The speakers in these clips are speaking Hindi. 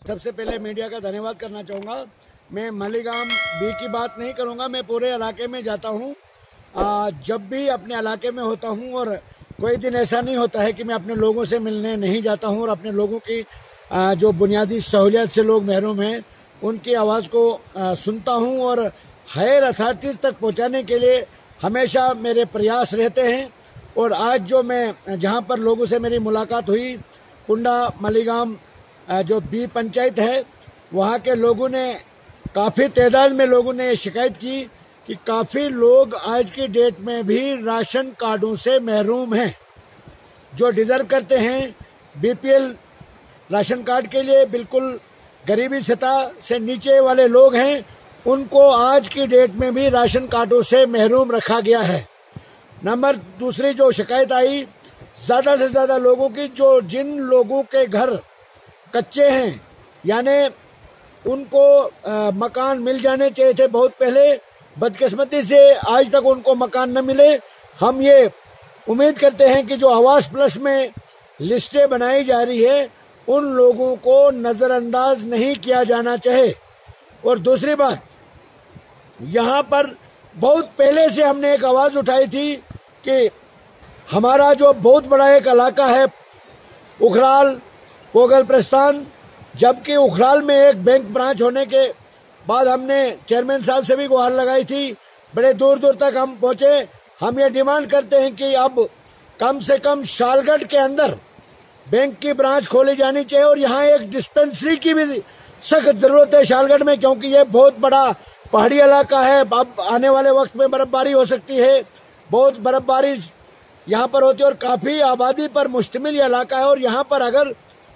सबसे पहले मीडिया का धन्यवाद करना चाहूँगा। मैं मालीगांव बी की बात नहीं करूँगा, मैं पूरे इलाके में जाता हूँ। जब भी अपने इलाके में होता हूँ और कोई दिन ऐसा नहीं होता है कि मैं अपने लोगों से मिलने नहीं जाता हूँ और अपने लोगों की जो बुनियादी सहूलियत से लोग महरूम हैं उनकी आवाज़ को सुनता हूँ और हायर अथॉरिटीज़ तक पहुँचाने के लिए हमेशा मेरे प्रयास रहते हैं। और आज जो मैं जहाँ पर लोगों से मेरी मुलाकात हुई, कुंडा मालीगांव जो बी पंचायत है, वहाँ के लोगों ने काफ़ी तादाद में लोगों ने शिकायत की कि काफ़ी लोग आज की डेट में भी राशन कार्डों से महरूम हैं। जो डिज़र्व करते हैं बीपीएल राशन कार्ड के लिए, बिल्कुल गरीबी सतह से नीचे वाले लोग हैं, उनको आज की डेट में भी राशन कार्डों से महरूम रखा गया है। नंबर दूसरी जो शिकायत आई ज़्यादा से ज़्यादा लोगों की, जो जिन लोगों के घर कच्चे हैं, यानी उनको मकान मिल जाने चाहिए थे बहुत पहले, बदकिस्मती से आज तक उनको मकान न मिले। हम ये उम्मीद करते हैं कि जो आवास प्लस में लिस्टें बनाई जा रही है उन लोगों को नज़रअंदाज नहीं किया जाना चाहिए। और दूसरी बात, यहाँ पर बहुत पहले से हमने एक आवाज़ उठाई थी कि हमारा जो बहुत बड़ा एक इलाका है उखराल पोगल प्रस्थान, जबकि उखराल में एक बैंक ब्रांच होने के बाद हमने चेयरमैन साहब से भी गुहार लगाई थी, बड़े दूर दूर तक हम पहुंचे। हम ये डिमांड करते हैं कि अब कम से कम शालगढ़ के अंदर बैंक की ब्रांच खोली जानी चाहिए और यहाँ एक डिस्पेंसरी की भी सख्त जरूरत है शालगढ़ में, क्योंकि ये बहुत बड़ा पहाड़ी इलाका है। अब आने वाले वक्त में बर्फबारी हो सकती है, बहुत बर्फबारी यहाँ पर होती है और काफ़ी आबादी पर मुश्तमिल इलाका है। और यहाँ पर अगर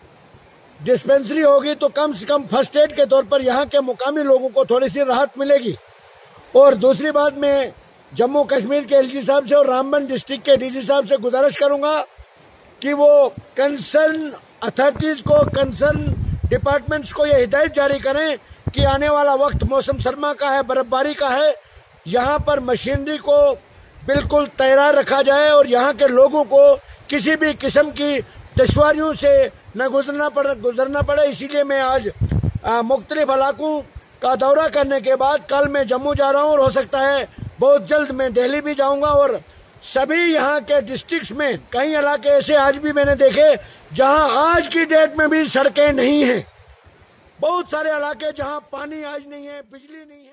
डिस्पेंसरी होगी तो कम से कम फर्स्ट एड के तौर पर यहाँ के मुकामी लोगों को थोड़ी सी राहत मिलेगी। और दूसरी बात, मैं जम्मू कश्मीर के एलजी साहब से और रामबन डिस्ट्रिक्ट के डीसी साहब से गुजारिश करूंगा कि वो कंसर्न अथॉरिटीज़ को, कंसर्न डिपार्टमेंट्स को ये हिदायत जारी करें कि आने वाला वक्त मौसम सरमा का है, बर्फबारी का है, यहाँ पर मशीनरी को बिल्कुल तैयार रखा जाए और यहाँ के लोगों को किसी भी किस्म की दुश्वारियों से न गुजरना पड़े। इसीलिए मैं आज मुख्तलिफ इलाकों का दौरा करने के बाद कल मैं जम्मू जा रहा हूँ और हो सकता है बहुत जल्द मैं दिल्ली भी जाऊँगा। और सभी यहाँ के डिस्ट्रिक्ट्स में कई इलाके ऐसे आज भी मैंने देखे जहाँ आज की डेट में भी सड़कें नहीं हैं, बहुत सारे इलाके जहाँ पानी आज नहीं है, बिजली नहीं है।